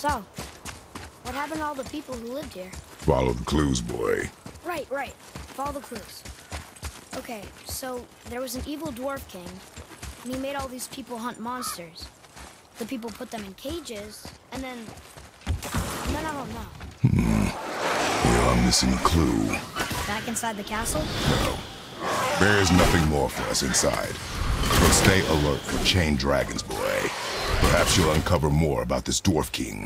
So, what happened to all the people who lived here? Follow the clues, boy. Right. Follow the clues. Okay, so there was an evil dwarf king, and he made all these people hunt monsters. The people put them in cages, and then I don't know. You're missing a clue. Back inside the castle? No. There's nothing more for us inside. But stay alert for chained dragons, boy. Perhaps you'll uncover more about this dwarf king.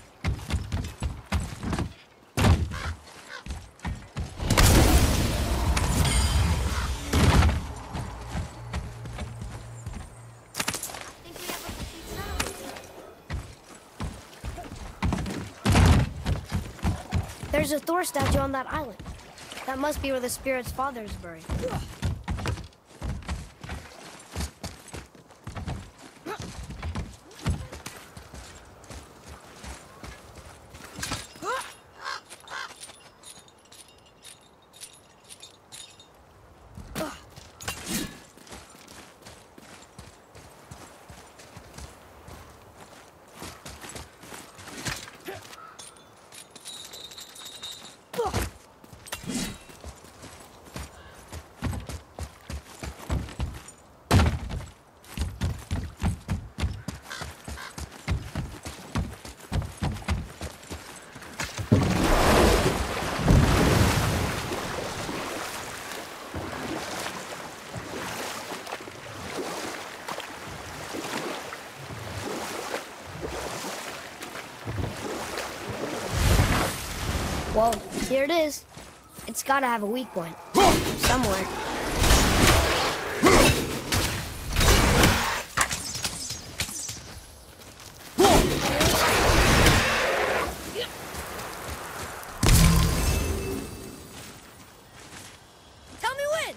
There's a Thor statue on that island. That must be where the spirit's father is buried. Well, here it is. It's gotta have a weak point. Somewhere. Tell me when!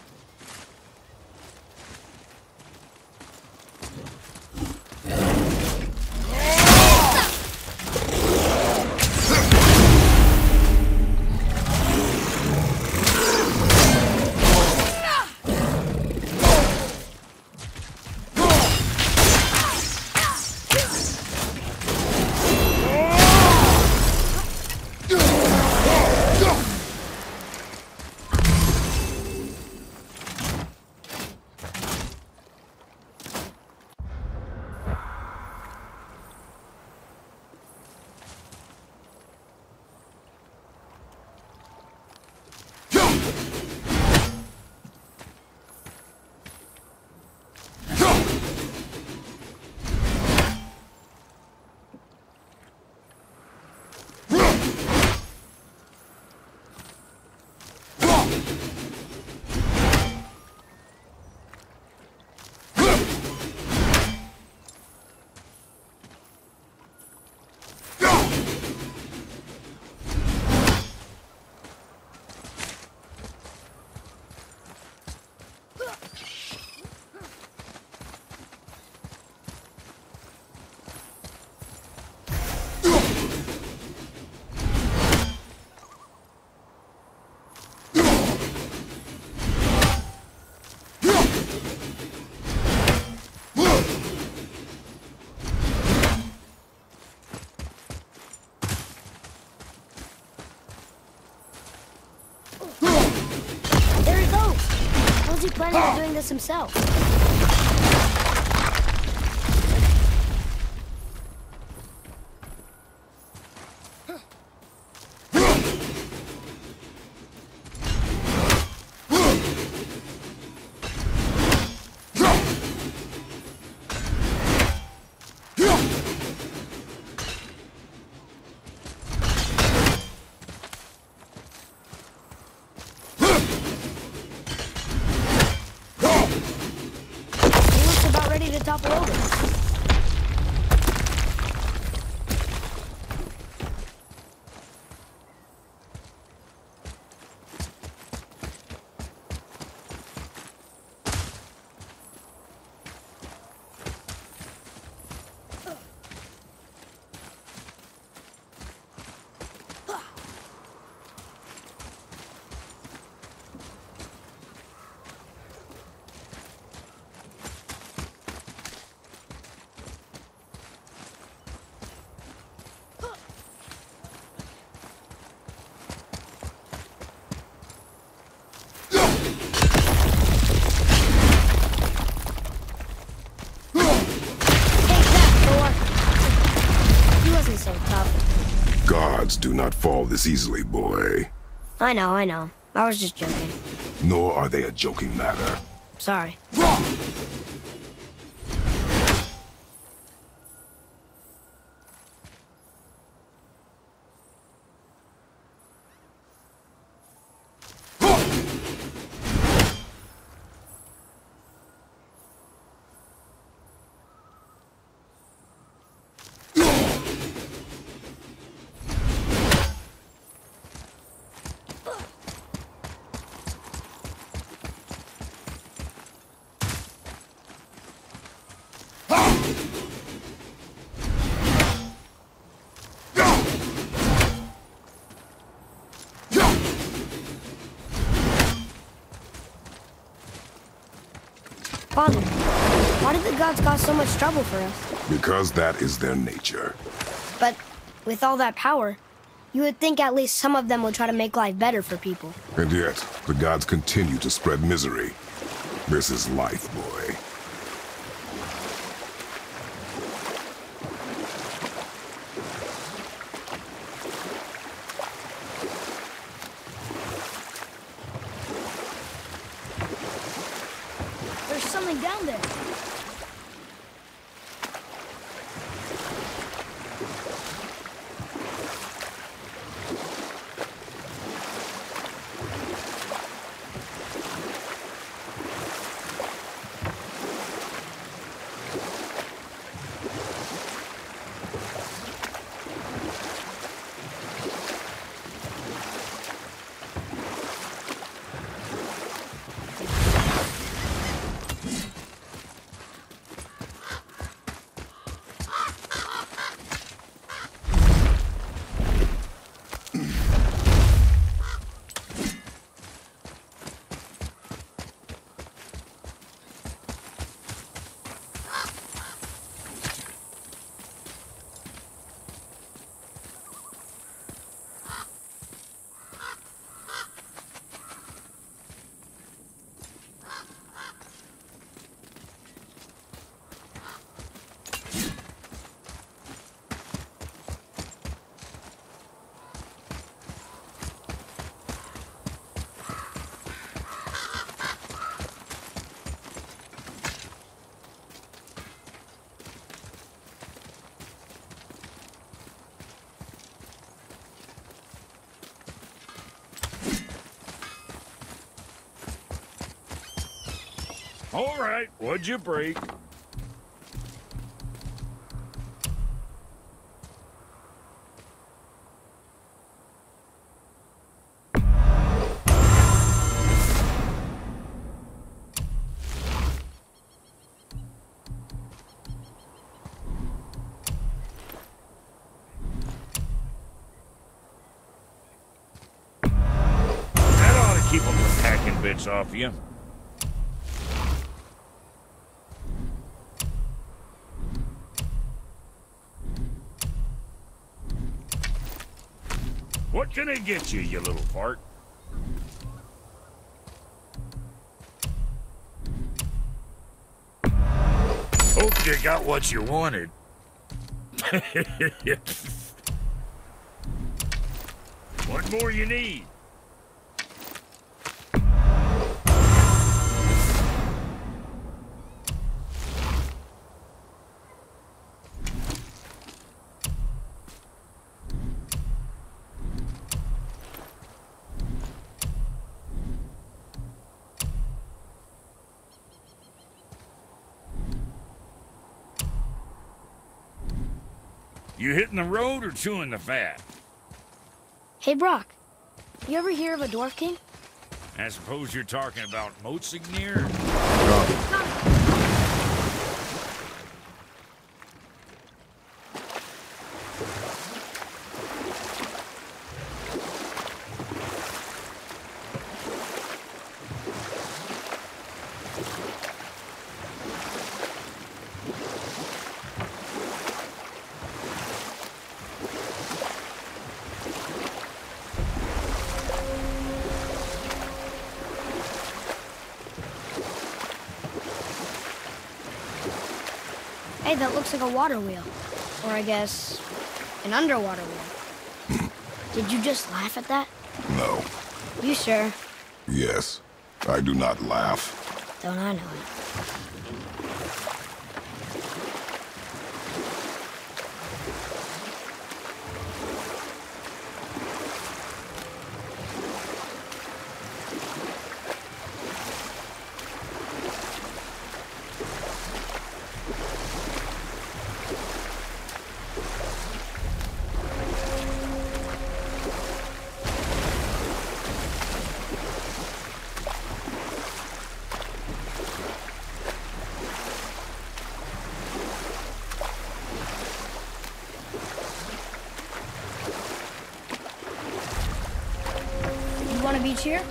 There he goes! How's he planning on doing this himself? To topple over. do not fall this easily, boy. I know. I was just joking. Nor are they a joking matter. Sorry. Father, why did the gods cause so much trouble for us? Because that is their nature. But with all that power, you would think at least some of them would try to make life better for people. And yet, the gods continue to spread misery. This is life, boy. There's something down there. All right, what'd you break? That ought to keep them from hacking bits off you. What can I get you, you little fart? Hope you got what you wanted. What more you need? You hitting the road or chewing the fat? Hey, Brock, you ever hear of a Dwarf King? I suppose you're talking about Motsignir? Hey, that looks like a water wheel. Or I guess, an underwater wheel. Did you just laugh at that? No. You sure? Yes. I do not laugh. Don't I know it? You want a beach here?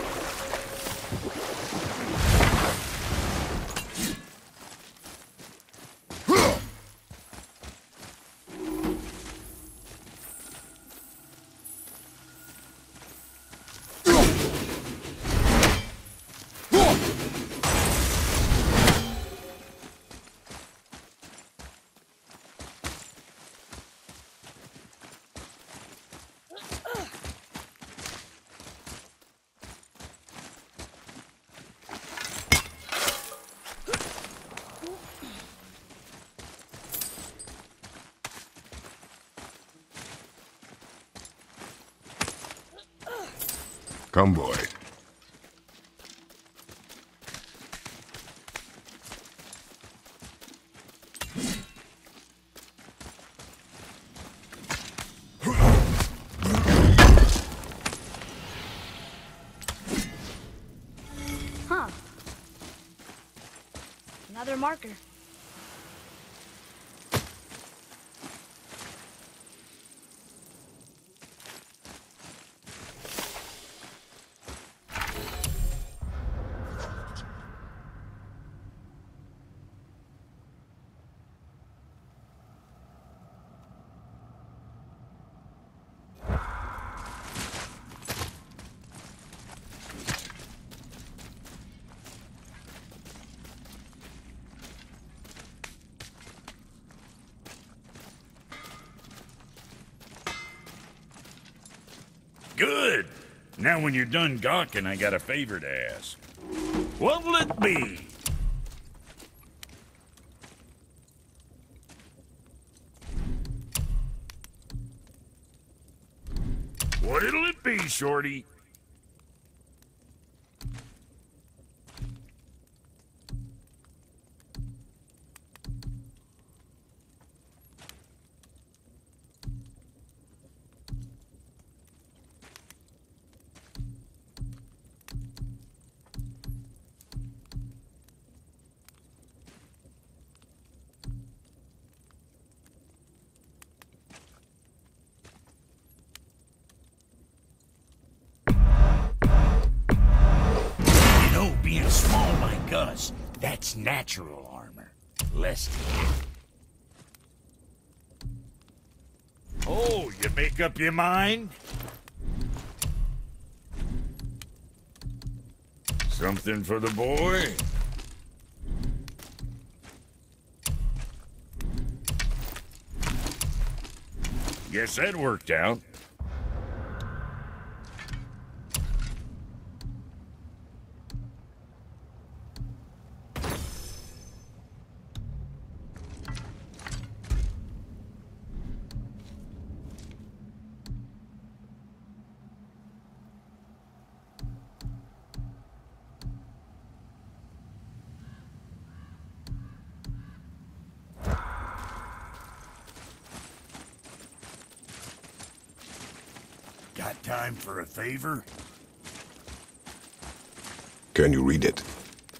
Come, boy. Huh. Another marker. Good. Now when you're done gawking, I got a favor to ask. What'll it be? What'll it be, Shorty? Being small like us, that's natural armor. Less. Oh, you make up your mind? Something for the boy? Guess that worked out. Got time for a favor? Can you read it?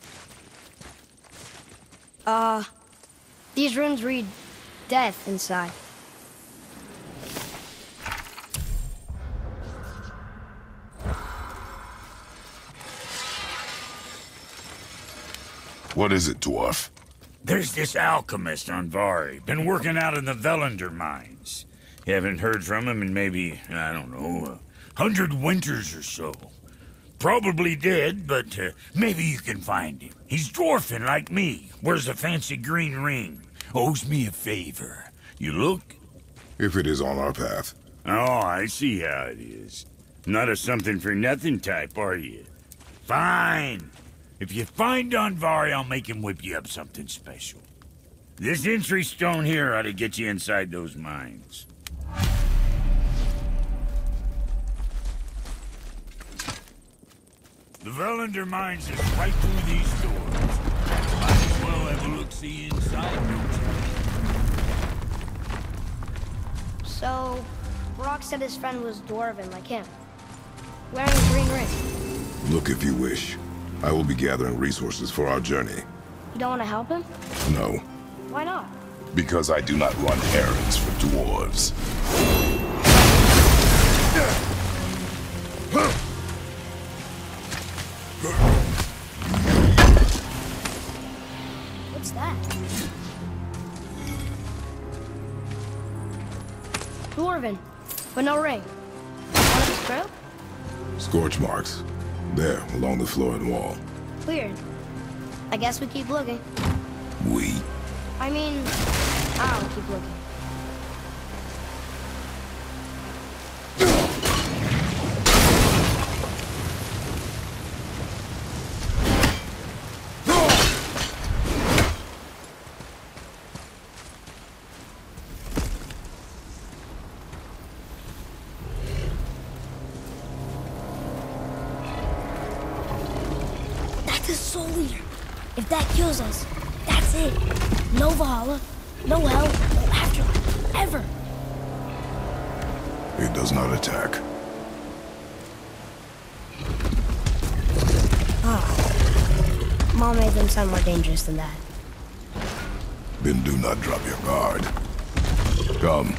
These runes read death inside. What is it, dwarf? There's this alchemist on Vari. Been working out in the Velander mines. You haven't heard from him in maybe, I don't know, 100 winters or so. Probably dead, but maybe you can find him. He's dwarfing like me. Wears a fancy green ring. Owes me a favor. You look? If it is on our path, Oh, I see how it is. Not a something-for-nothing type, are you? Fine. If you find Andvari, I'll make him whip you up something special. This entry stone here ought to get you inside those mines. The Velander mines is right through these doors. Might as well have a look-see inside, don't you? So, Brock said his friend was dwarven like him, wearing a green ring. Look if you wish. I will be gathering resources for our journey. You don't want to help him? No, Why not? because I do not run errands for dwarves. What's that? Dwarven, but no ring. One of his crew? Scorch marks. There, along the floor and wall. Weird. I guess we keep looking. We? I mean, I'll keep looking. That's a soul eater. If that kills us, that's it. No Valhalla, no hell, no afterlife, ever. It does not attack. Mom made them sound more dangerous than that. Then do not drop your guard. Come.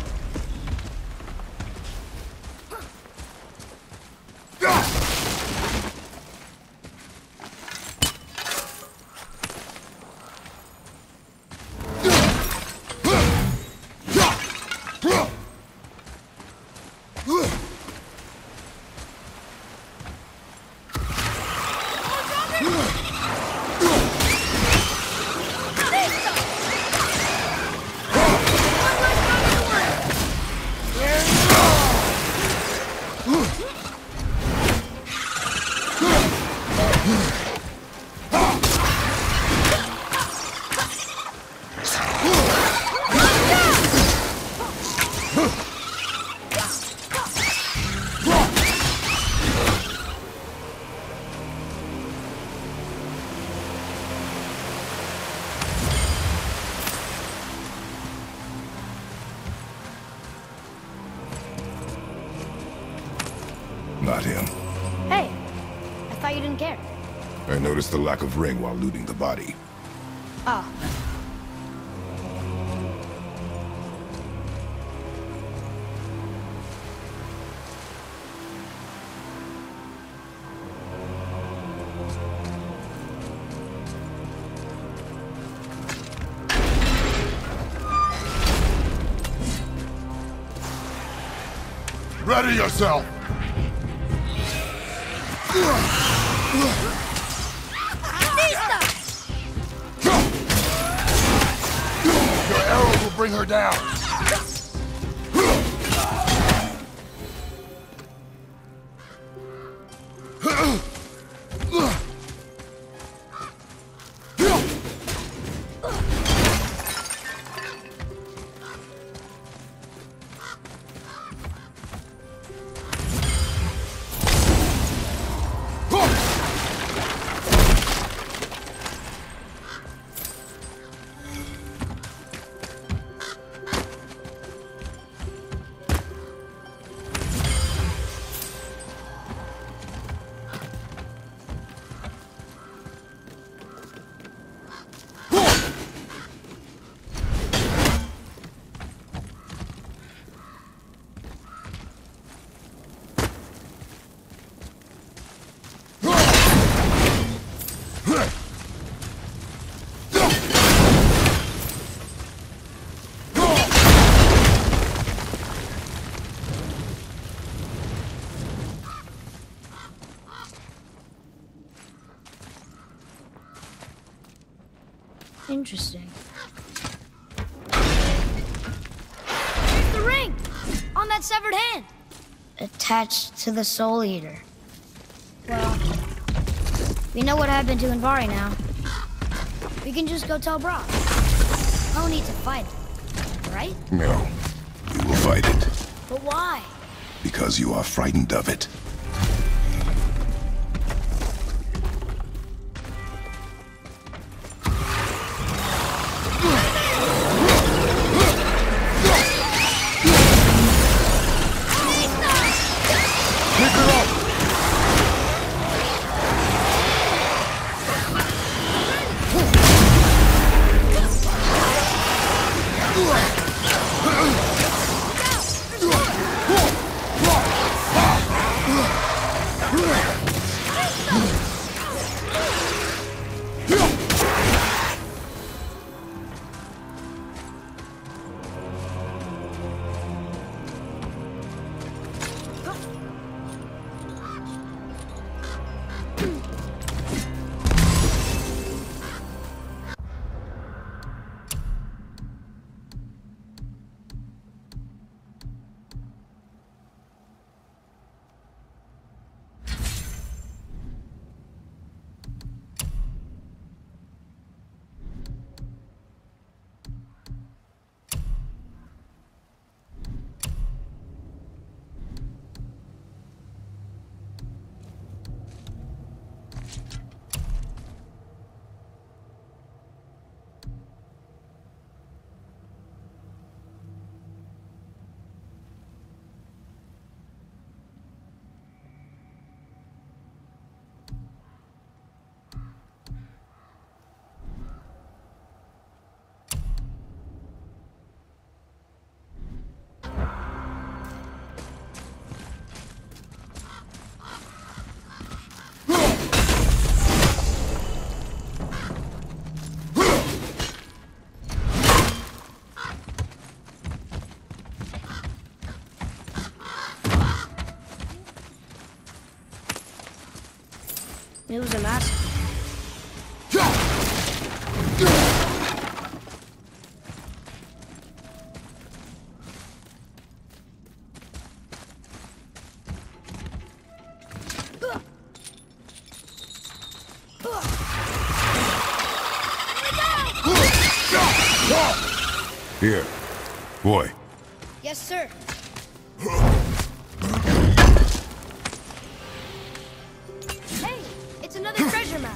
Not him. Hey, I thought you didn't care. I noticed the lack of ring while looting the body. Oh. Ready yourself! Your arrows will bring her down. Interesting. There's the ring! On that that severed hand? Attached to the Soul Eater. Well, we know what happened to Anvari now. We can just go tell Brock. No need to fight it, right? No. We will fight it. But why? Because you are frightened of it. It was a massacre. Here. Boy. Yes, sir. Hey, it's another treasure map.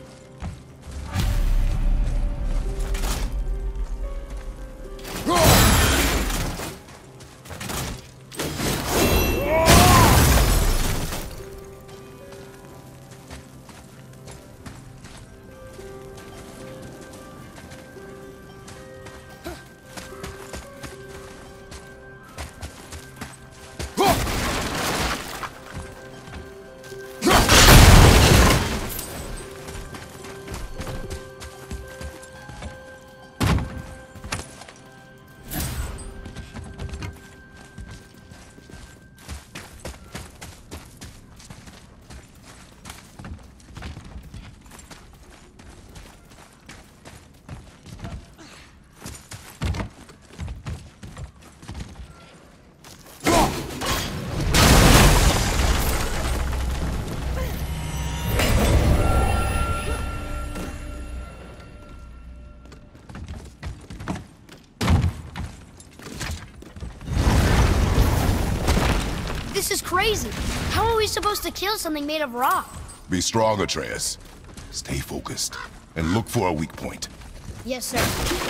This is crazy. How are we supposed to kill something made of rock? Be strong, Atreus. Stay focused. And look for a weak point. Yes, sir.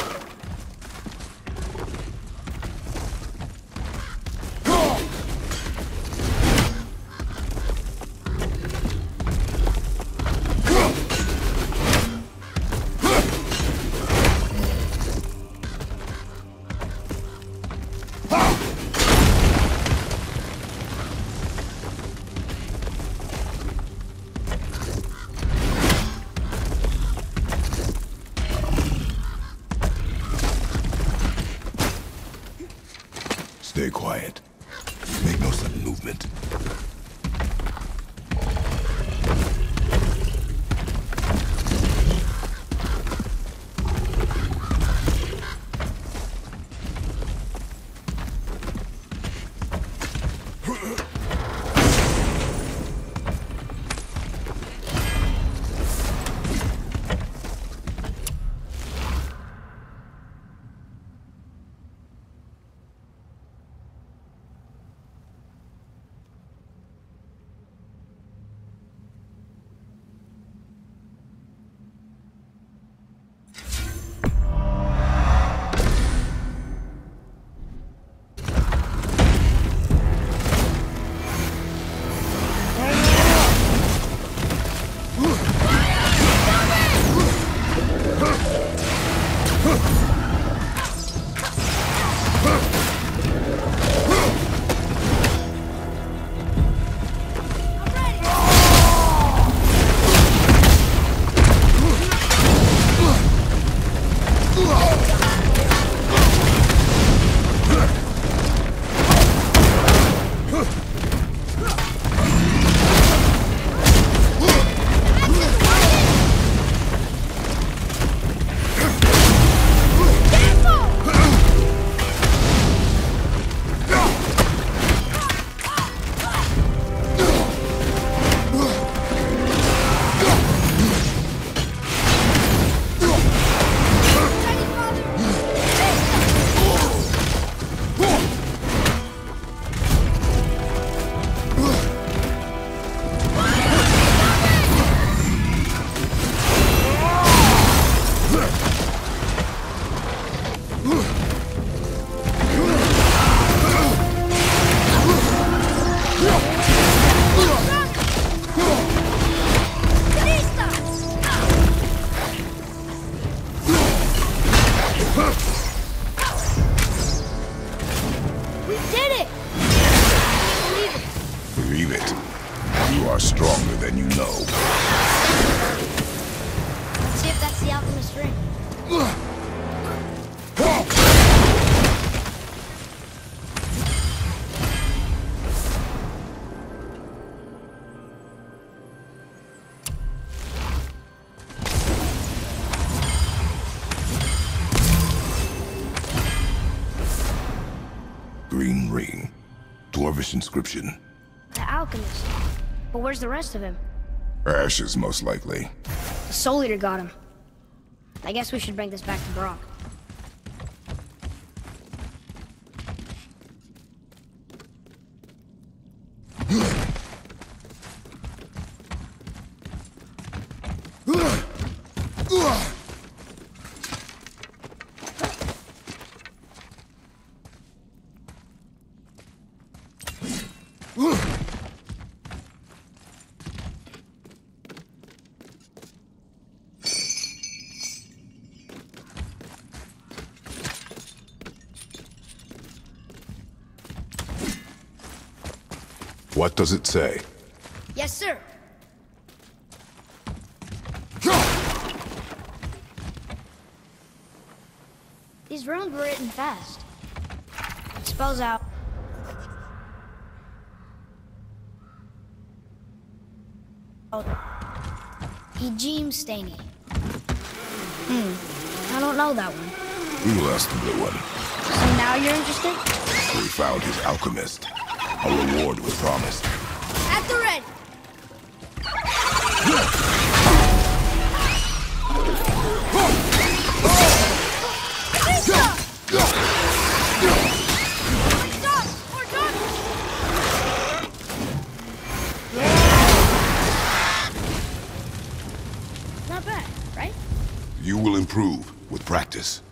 Stay quiet. Make no sudden movement. the alchemist ring. Green ring. Dwarvish inscription. The alchemist. But where's the rest of him? Ashes, most likely. The Soul Eater got him. I guess we should bring this back to Brock. What does it say? Yes, sir. These runes were written fast. It spells out... Ejim Staney. I don't know that one. We will ask the blue one. So now you're interested? We found his alchemist. A reward was promised. At the ready! Not bad, right? You will improve with practice.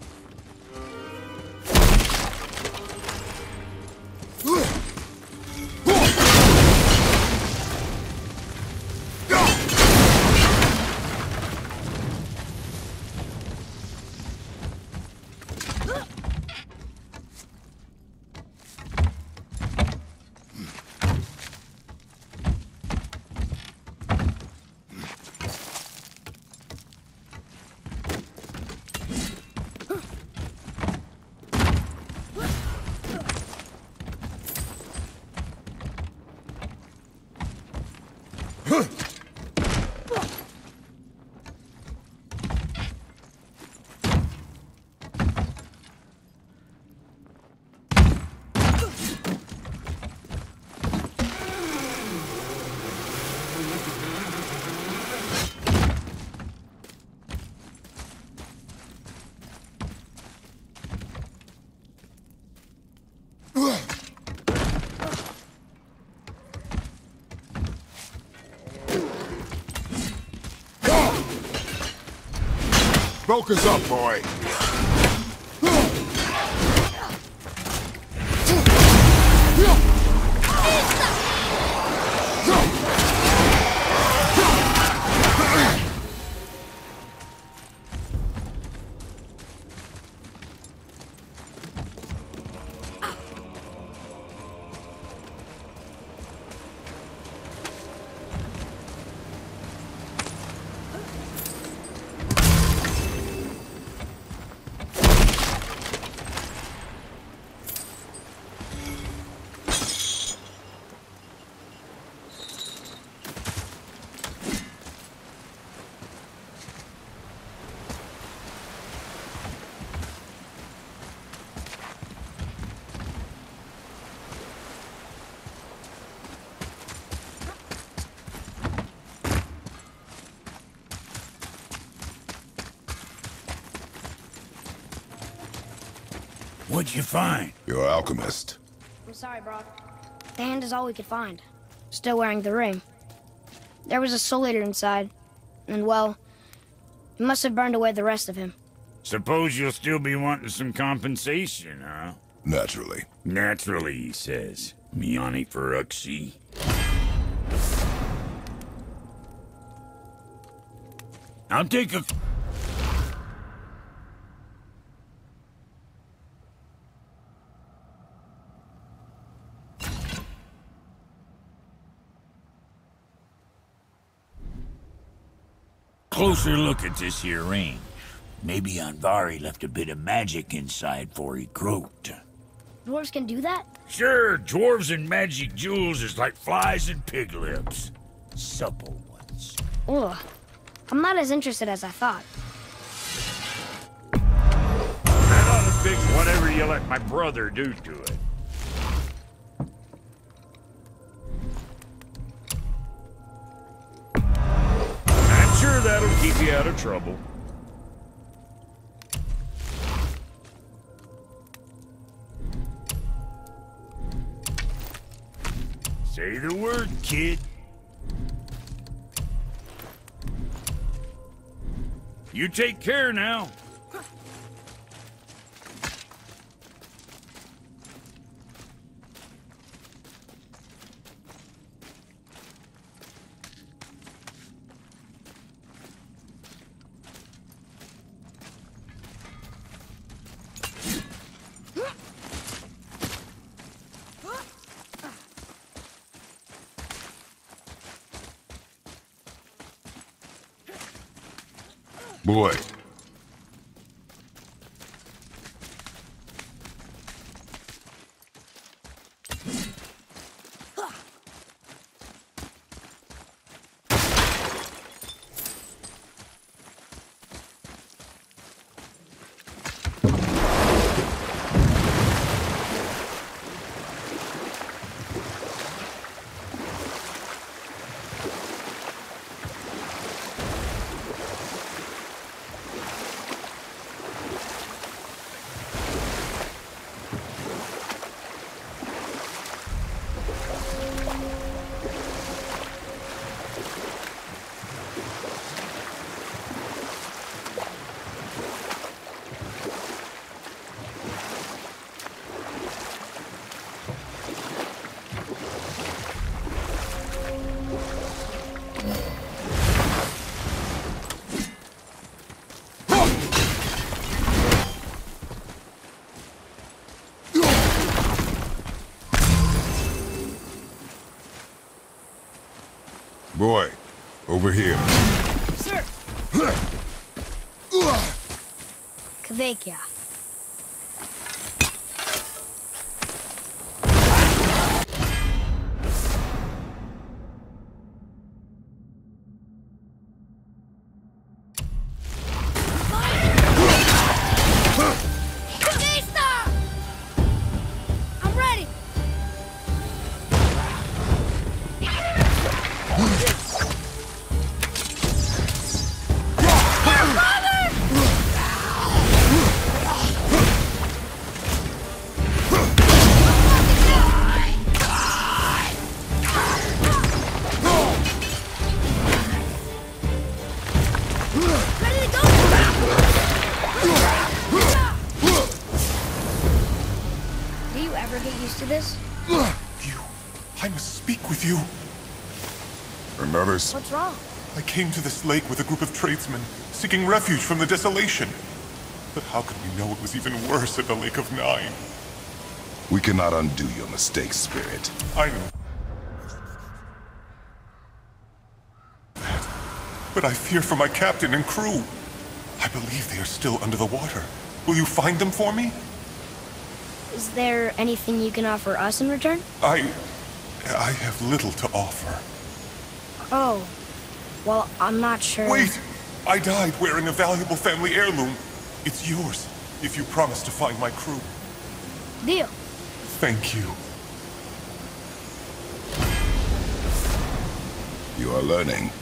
Focus up, boy. What'd you find? Your alchemist. I'm sorry, Brock. The hand is all we could find. Still wearing the ring. There was a Soul Eater inside, and well, it must have burned away the rest of him. Suppose you'll still be wanting some compensation, huh? Naturally. Naturally, he says. Miani Feruxi. I'll take a... closer look at this here ring. Maybe Andvari left a bit of magic inside for he croaked. Dwarves can do that? Sure, dwarves and magic jewels is like flies and pig lips. Supple ones. Ugh. I'm not as interested as I thought. That ought to fix whatever you let my brother do to it. I'm sure that'll keep you out of trouble. Say the word, kid. You take care now. Boy. Boy, over here. Sir! Kvekia. I'm ready! Do you ever get used to this? I must speak with you. And others? What's wrong? I came to this lake with a group of tradesmen, seeking refuge from the desolation. But how could we know it was even worse at the Lake of Nine? We cannot undo your mistakes, Spirit. I know. But I fear for my captain and crew. I believe they are still under the water. Will you find them for me? Is there anything you can offer us in return? I have little to offer. Oh. Well, I'm not sure. Wait! I died wearing a valuable family heirloom. It's yours, if you promise to find my crew. Deal. Thank you. You are learning.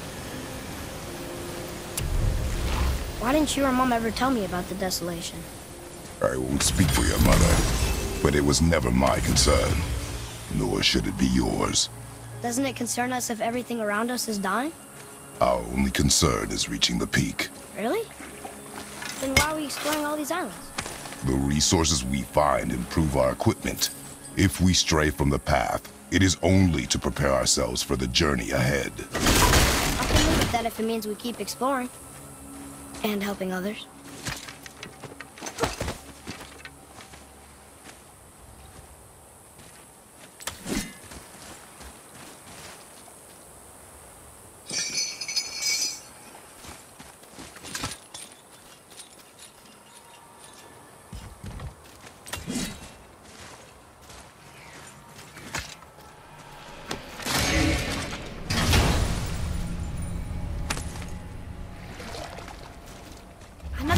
Why didn't you or Mom ever tell me about the desolation? I won't speak for your mother, but it was never my concern. Nor should it be yours. Doesn't it concern us if everything around us is dying? Our only concern is reaching the peak. Really? Then why are we exploring all these islands? The resources we find improve our equipment. If we stray from the path, it is only to prepare ourselves for the journey ahead. I can live with that if it means we keep exploring. And helping others.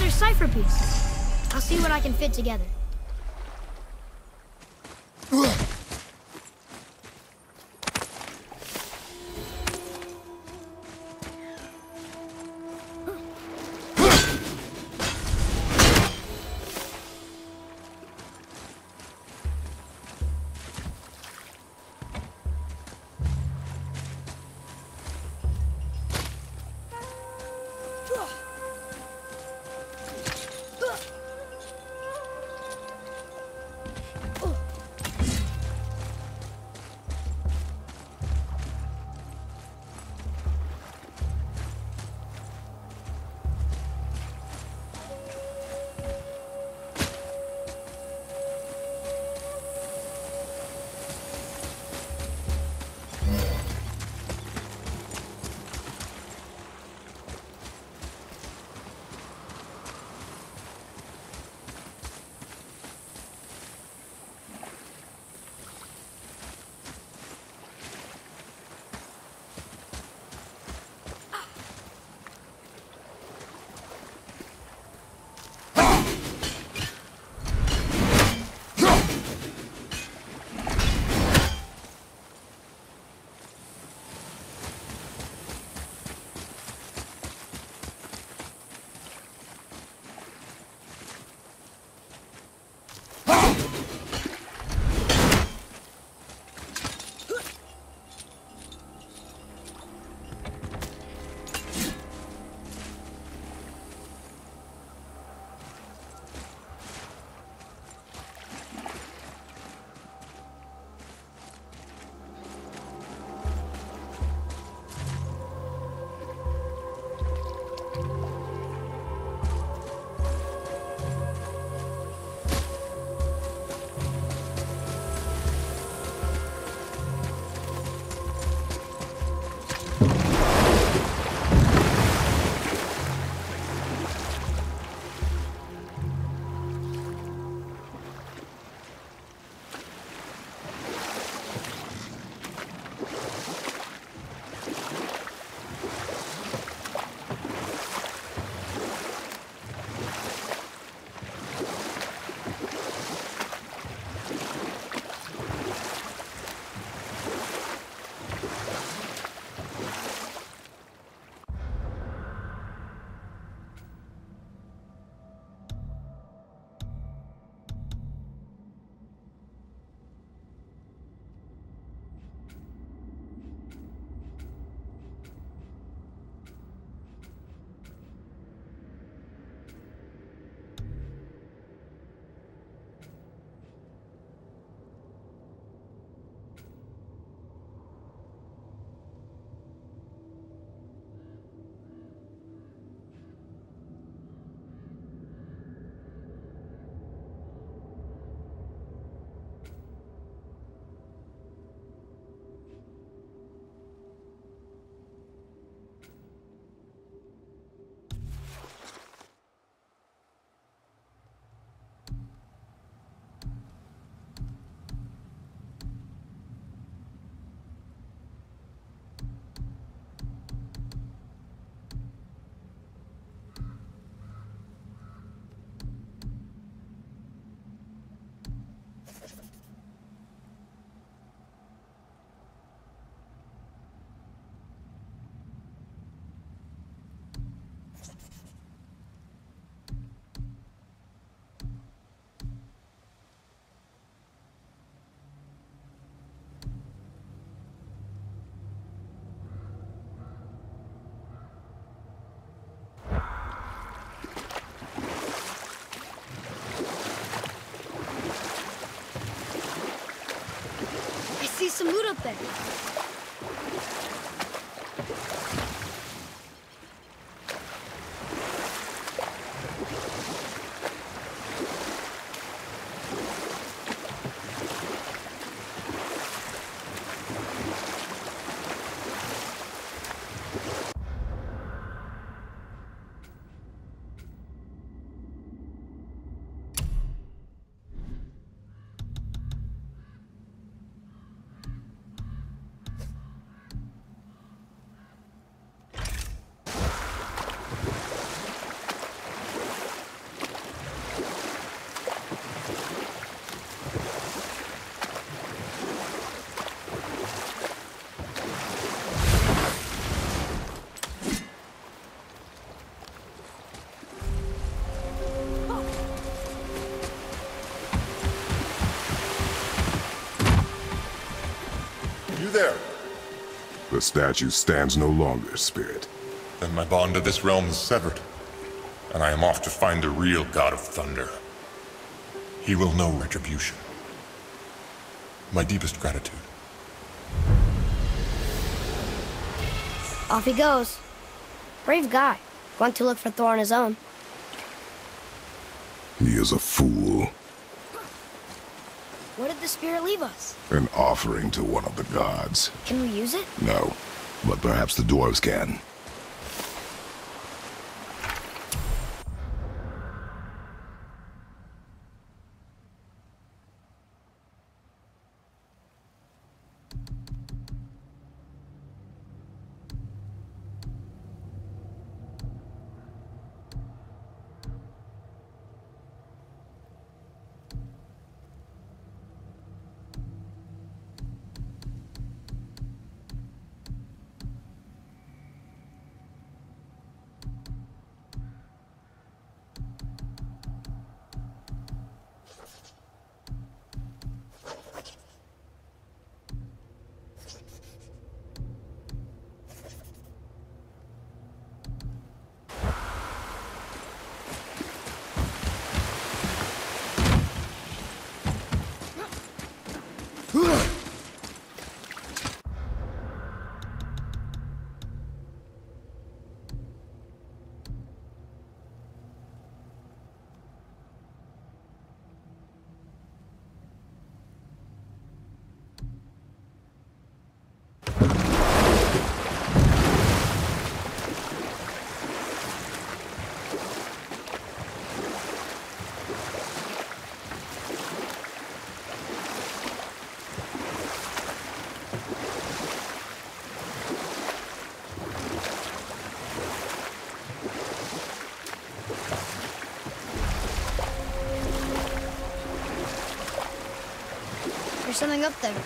another cipher piece. I'll see what I can fit together. Some loot up there. there? The statue stands no longer, Spirit. Then my bond to this realm is severed, and I am off to find the real God of Thunder. He will know retribution. My deepest gratitude. Off he goes. Brave guy. Went to look for Thor on his own. He is a fool. What did the spirit leave us? An offering to one of the gods. Can we use it? No, but perhaps the dwarves can. There's something up there.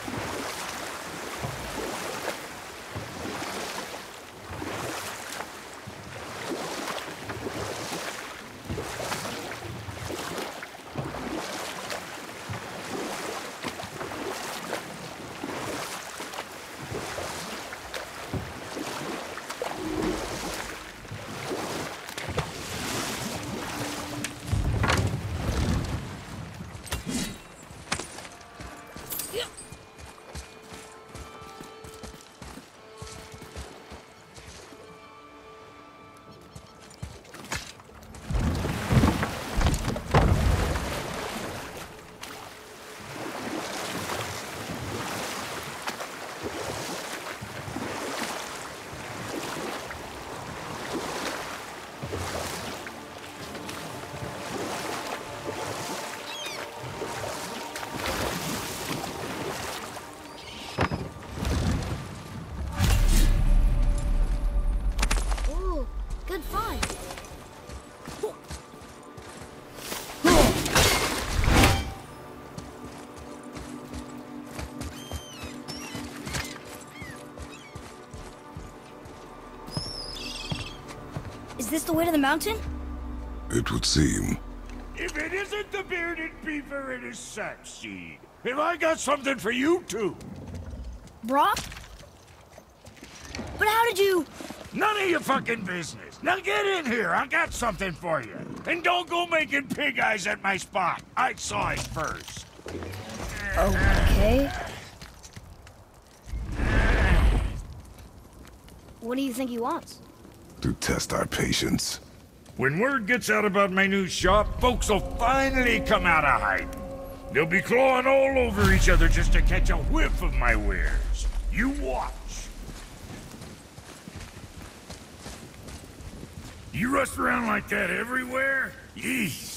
Ooh, good find. Is this the way to the mountain? It would seem. If it isn't the bearded beaver, it is Sackseed. Have I got something for you too? Brock? But how did you... None of your fucking business. Now get in here. I got something for you. And don't go making pig eyes at my spot. I saw it first. Okay. What do you think he wants? To test our patience. When word gets out about my new shop, folks will finally come out of hiding. They'll be clawing all over each other just to catch a whiff of my wares. You watch. You rust around like that everywhere? Yeesh.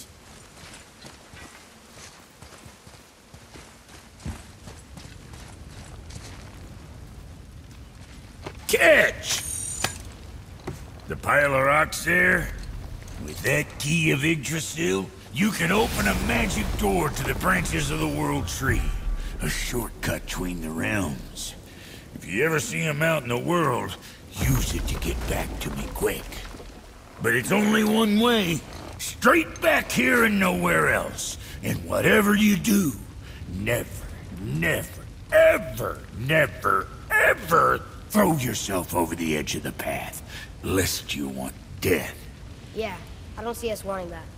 Catch! The pile of rocks there? With that key of Yggdrasil, you can open a magic door to the branches of the World Tree. A shortcut between the realms. If you ever see him out in the world, use it to get back to me quick. But it's only one way. Straight back here and nowhere else. And whatever you do, never, never never, ever throw yourself over the edge of the path, lest you want death. Yeah, I don't see us wanting that.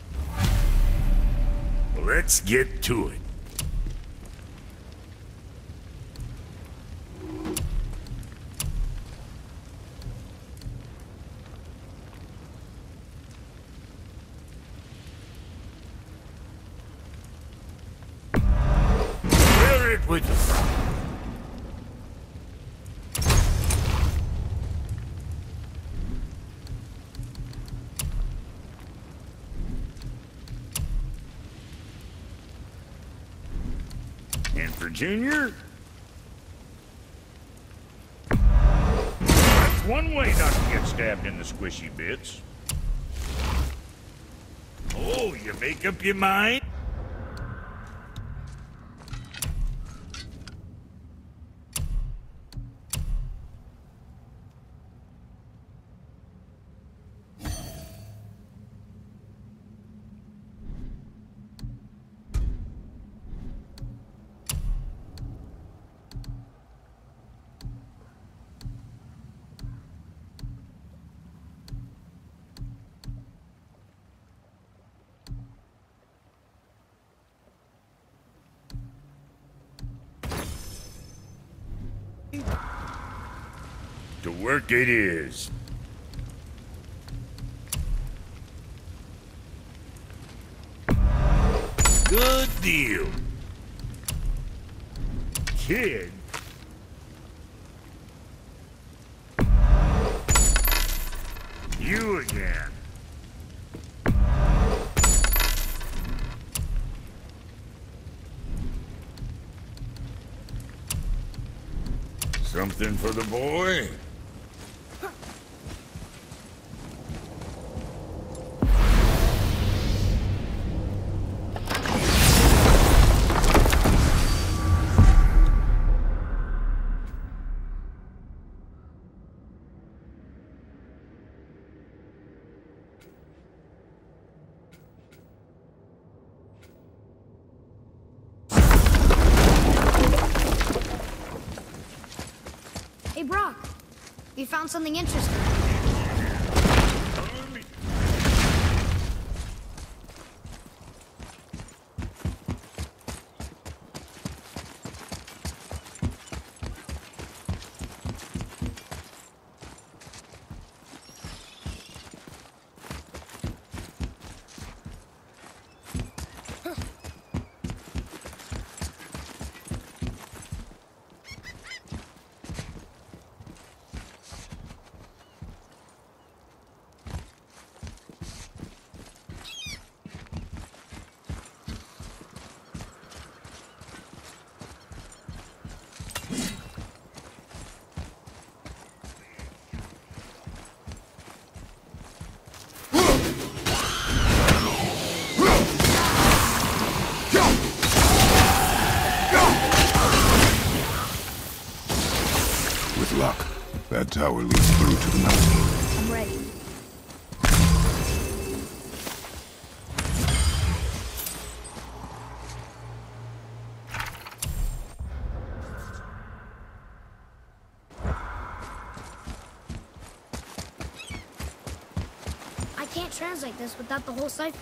Let's get to it. Share it with us. And for Junior? That's one way not to get stabbed in the squishy bits. Oh, you make up your mind? To work it is. Good deal. Kid. You again. Something for the boy? Hey, Brock. We found something interesting. With luck, that tower leads through to the mountain. I'm ready. I can't translate this without the whole cipher.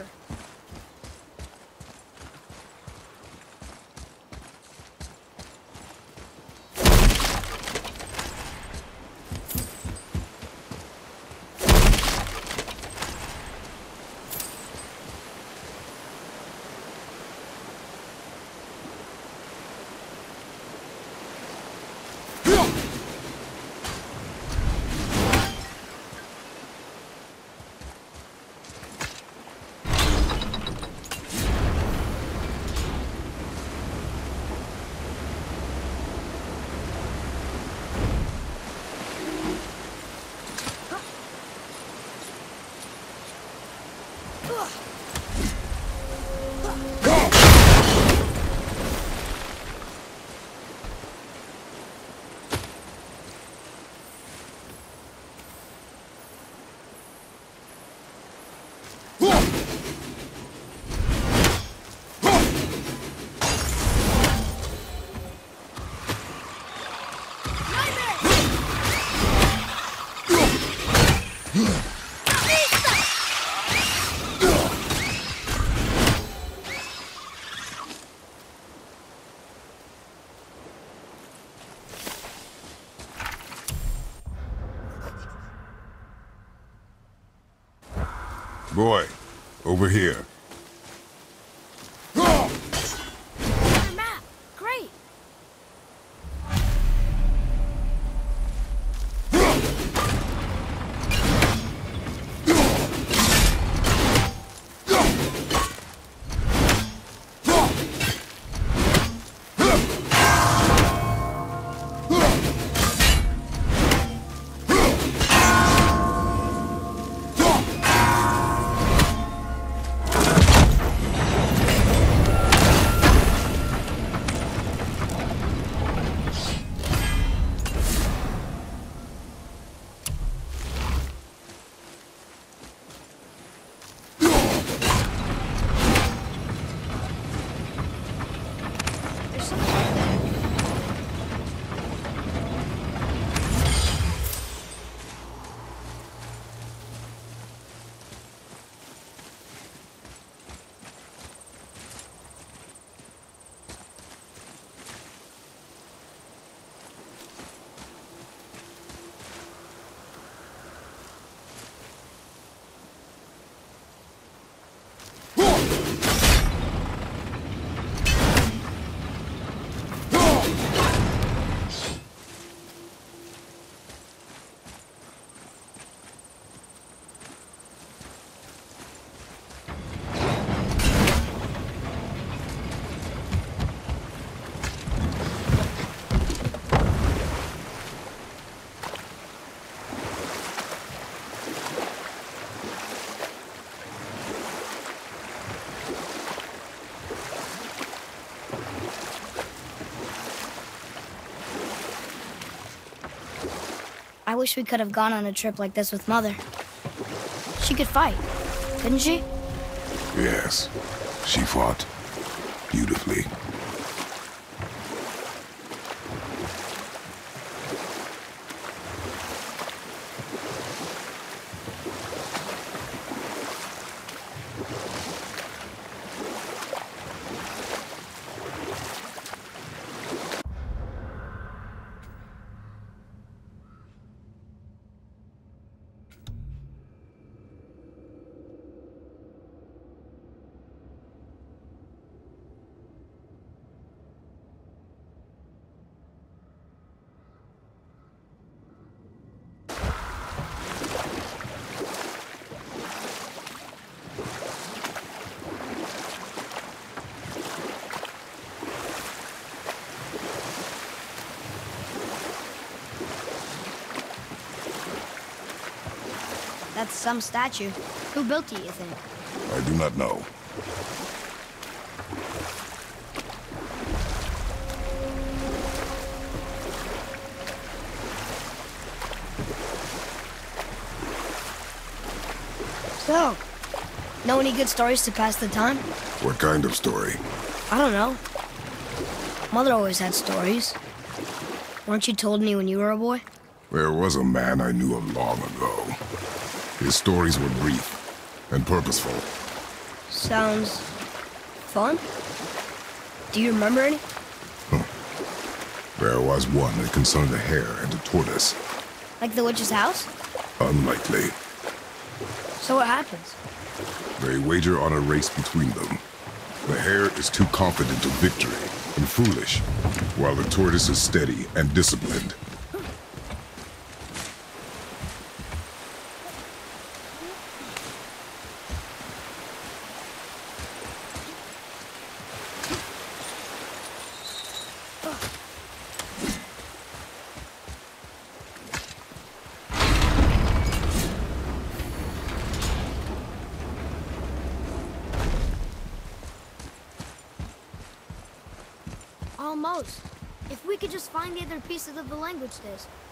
Boy, over here. Another map! Great! There's something up there. I wish we could have gone on a trip like this with Mother. She could fight, couldn't she? Yes, she fought beautifully. That's some statue. Who built it, you think? I do not know. So, know any good stories to pass the time? What kind of story? I don't know. Mother always had stories. Weren't you told me when you were a boy? There was a man I knew long ago. His stories were brief and purposeful. Sounds fun. Do you remember any? There was one that concerned a hare and a tortoise. Like the witch's house? Unlikely. So what happens? They wager on a race between them. The hare is too confident of victory and foolish, while the tortoise is steady and disciplined. Almost. If we could just find the other pieces of the language disc.